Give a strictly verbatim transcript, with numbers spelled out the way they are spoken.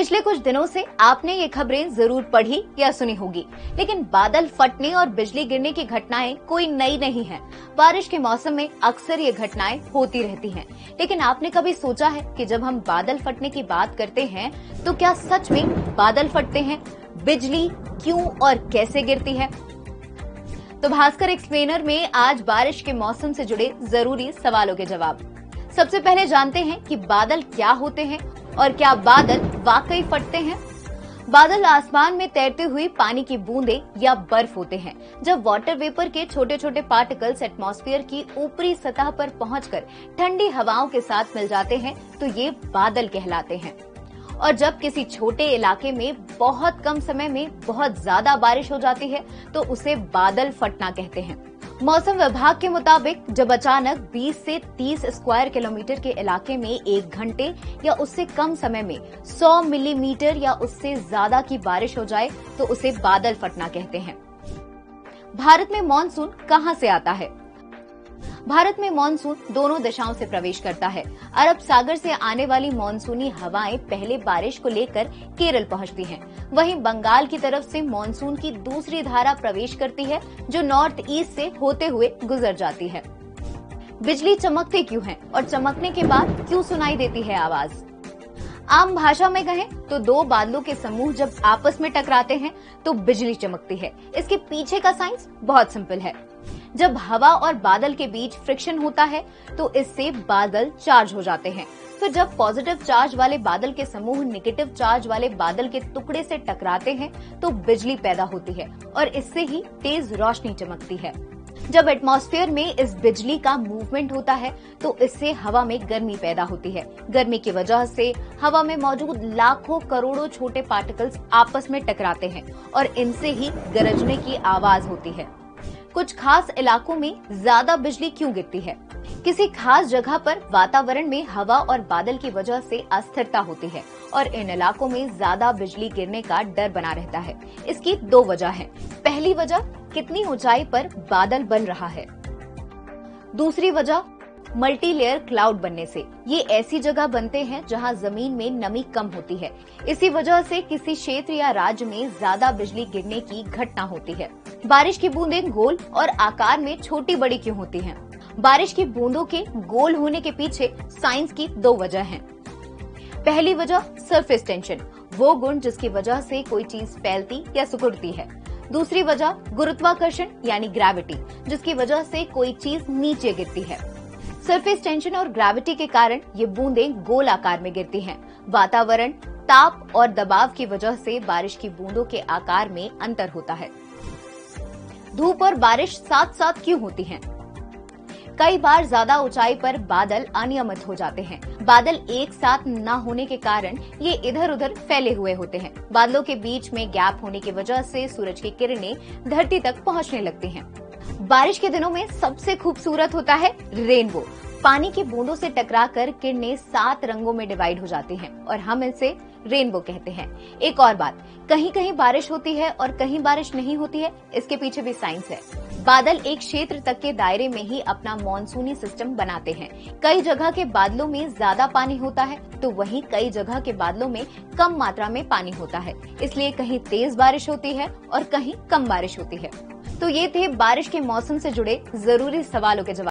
पिछले कुछ दिनों से आपने ये खबरें जरूर पढ़ी या सुनी होगी, लेकिन बादल फटने और बिजली गिरने की घटनाएं कोई नई नहीं हैं। बारिश के मौसम में अक्सर ये घटनाएं होती रहती हैं। लेकिन आपने कभी सोचा है कि जब हम बादल फटने की बात करते हैं तो क्या सच में बादल फटते हैं? बिजली क्यों और कैसे गिरती है? तो भास्कर एक्सप्लेनर में आज बारिश के मौसम से जुड़े जरूरी सवालों के जवाब। सबसे पहले जानते हैं कि बादल क्या होते हैं और क्या बादल वाकई फटते हैं। बादल आसमान में तैरती हुई पानी की बूंदें या बर्फ होते हैं। जब वाटर वेपर के छोटे छोटे पार्टिकल्स एटमॉस्फेयर की ऊपरी सतह पर पहुंचकर ठंडी हवाओं के साथ मिल जाते हैं तो ये बादल कहलाते हैं। और जब किसी छोटे इलाके में बहुत कम समय में बहुत ज्यादा बारिश हो जाती है तो उसे बादल फटना कहते हैं। मौसम विभाग के मुताबिक जब अचानक बीस से तीस स्क्वायर किलोमीटर के इलाके में एक घंटे या उससे कम समय में सौ मिलीमीटर या उससे ज्यादा की बारिश हो जाए तो उसे बादल फटना कहते हैं। भारत में मानसून कहां से आता है? भारत में मानसून दोनों दिशाओं से प्रवेश करता है। अरब सागर से आने वाली मानसूनी हवाएं पहले बारिश को लेकर केरल पहुंचती हैं। वहीं बंगाल की तरफ से मानसून की दूसरी धारा प्रवेश करती है जो नॉर्थ ईस्ट से होते हुए गुजर जाती है। बिजली चमकती क्यों है और चमकने के बाद क्यों सुनाई देती है आवाज? आम भाषा में कहें तो दो बादलों के समूह जब आपस में टकराते हैं तो बिजली चमकती है। इसके पीछे का साइंस बहुत सिंपल है। जब हवा और बादल के बीच फ्रिक्शन होता है तो इससे बादल चार्ज हो जाते हैं। फिर जब पॉजिटिव चार्ज वाले बादल के समूह नेगेटिव चार्ज वाले बादल के टुकड़े से टकराते हैं तो बिजली पैदा होती है और इससे ही तेज रोशनी चमकती है। जब एटमॉस्फेयर में इस बिजली का मूवमेंट होता है तो इससे हवा में गर्मी पैदा होती है। गर्मी की वजह से हवा में मौजूद लाखों करोड़ों छोटे पार्टिकल्स आपस में टकराते हैं और इनसे ही गरजने की आवाज होती है। कुछ खास इलाकों में ज्यादा बिजली क्यों गिरती है? किसी खास जगह पर वातावरण में हवा और बादल की वजह से अस्थिरता होती है और इन इलाकों में ज्यादा बिजली गिरने का डर बना रहता है। इसकी दो वजह हैं। पहली वजह कितनी ऊंचाई पर बादल बन रहा है। दूसरी वजह मल्टी लेयर क्लाउड बनने से। ये ऐसी जगह बनते हैं जहां जमीन में नमी कम होती है। इसी वजह से किसी क्षेत्र या राज्य में ज्यादा बिजली गिरने की घटना होती है। बारिश की बूंदें गोल और आकार में छोटी बड़ी क्यों होती हैं? बारिश की बूंदों के गोल होने के पीछे साइंस की दो वजह हैं। पहली वजह सरफेस टेंशन, वो गुण जिसकी वजह से कोई चीज फैलती या सिकुड़ती है। दूसरी वजह गुरुत्वाकर्षण यानी ग्रेविटी, जिसकी वजह से कोई चीज नीचे गिरती है। सरफेस टेंशन और ग्रेविटी के कारण ये बूंदें गोल आकार में गिरती हैं। वातावरण, ताप और दबाव की वजह से बारिश की बूंदों के आकार में अंतर होता है। धूप और बारिश साथ साथ क्यों होती हैं? कई बार ज्यादा ऊंचाई पर बादल अनियमित हो जाते हैं। बादल एक साथ न होने के कारण ये इधर उधर फैले हुए होते हैं। बादलों के बीच में गैप होने की वजह से सूरज की किरणें धरती तक पहुंचने लगती हैं। बारिश के दिनों में सबसे खूबसूरत होता है रेनबो। पानी की बूंदों से टकराकर किरणें सात रंगों में डिवाइड हो जाती हैं और हम इसे रेनबो कहते हैं। एक और बात, कहीं कहीं बारिश होती है और कहीं बारिश नहीं होती है। इसके पीछे भी साइंस है। बादल एक क्षेत्र तक के दायरे में ही अपना मॉनसूनी सिस्टम बनाते हैं। कई जगह के बादलों में ज्यादा पानी होता है तो वहीं कई जगह के बादलों में कम मात्रा में पानी होता है। इसलिए कहीं तेज बारिश होती है और कहीं कम बारिश होती है। तो ये थे बारिश के मौसम से जुड़े जरूरी सवालों के जवाब।